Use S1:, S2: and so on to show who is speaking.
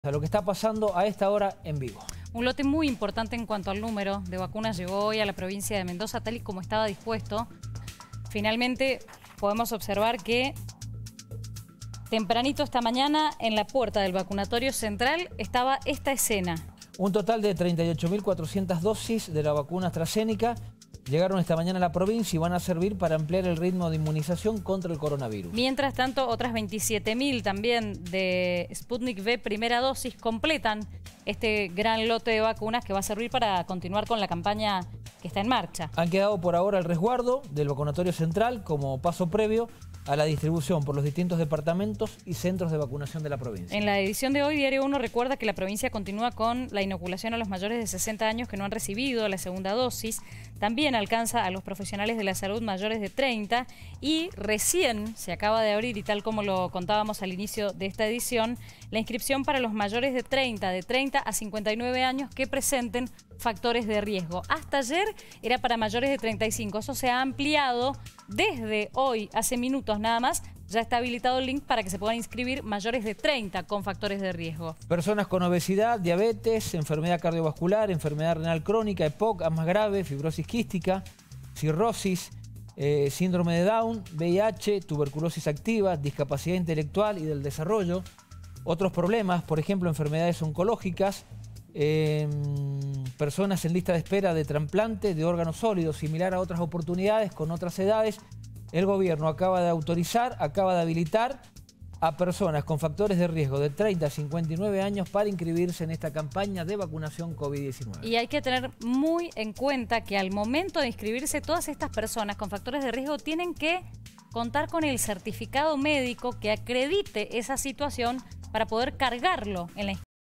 S1: A lo que está pasando a esta hora en Vigo.
S2: Un lote muy importante en cuanto al número de vacunas llegó hoy a la provincia de Mendoza, tal y como estaba dispuesto. Finalmente podemos observar que tempranito esta mañana en la puerta del vacunatorio central estaba esta escena.
S1: Un total de 38.400 dosis de la vacuna AstraZeneca llegaron esta mañana a la provincia y van a servir para ampliar el ritmo de inmunización contra el coronavirus.
S2: Mientras tanto, otras 27.000 también de Sputnik V primera dosis completan este gran lote de vacunas que va a servir para continuar con la campaña que está en marcha.
S1: Han quedado por ahora al resguardo del vacunatorio central como paso previo a la distribución por los distintos departamentos y centros de vacunación de la provincia.
S2: En la edición de hoy, Diario 1 recuerda que la provincia continúa con la inoculación a los mayores de 60 años que no han recibido la segunda dosis. También alcanza a los profesionales de la salud mayores de 30 y recién se acaba de abrir, y tal como lo contábamos al inicio de esta edición, la inscripción para los mayores de 30 a 59 años que presenten factores de riesgo. Hasta ayer era para mayores de 35. Eso se ha ampliado desde hoy, hace minutos nada más. Ya está habilitado el link para que se puedan inscribir mayores de 30 con factores de riesgo.
S1: Personas con obesidad, diabetes, enfermedad cardiovascular, enfermedad renal crónica, EPOC, asma grave, fibrosis quística, cirrosis, síndrome de Down, VIH, tuberculosis activa, discapacidad intelectual y del desarrollo. Otros problemas, por ejemplo, enfermedades oncológicas, personas en lista de espera de trasplante de órganos sólidos, similar a otras oportunidades con otras edades. El gobierno acaba de habilitar a personas con factores de riesgo de 30 a 59 años para inscribirse en esta campaña de vacunación COVID-19.
S2: Y hay que tener muy en cuenta que al momento de inscribirse, todas estas personas con factores de riesgo tienen que contar con el certificado médico que acredite esa situación para poder cargarlo en la inscripción.